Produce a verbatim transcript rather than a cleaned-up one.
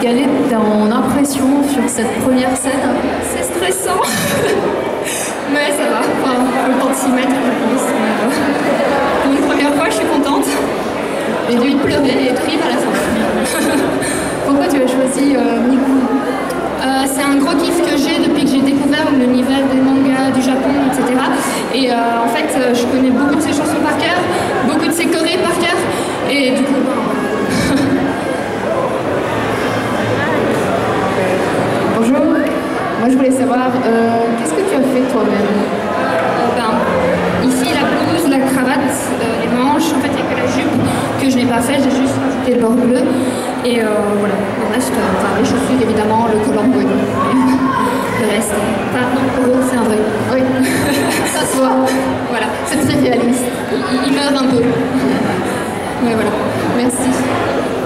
quelle est ton impression sur cette première scène? C'est stressant. Mais ça va, enfin, faut le temps de s'y mettre, je pense. Pour une première fois, je suis contente. Et j'ai envie de pleurer et de rire à la fin. Pourquoi tu as choisi euh, Miku? euh, C'est un gros kiff que j'ai depuis que j'ai découvert l'univers des mangas du Japon, et cetera. Et euh, en fait, je connais beaucoup de ses chansons par cœur, beaucoup de ses chorés par cœur. Et du coup, ben... Bonjour, moi je voulais savoir, euh, qu'est-ce que tu as fait toi-même? euh, ben, Ici, la blouse, la cravate, euh, les manches, en fait, il n'y a que la jupe que je n'ai pas fait, j'ai juste rajouté le bord bleu. Et euh, voilà, le reste, euh, enfin, les chaussures, évidemment, le collant bleu. Le reste, enfin, non, oh, c'est un vrai. Oui, ça se voit. Voilà, C'est très réaliste. il, il meurt un peu. Mais voilà, Merci.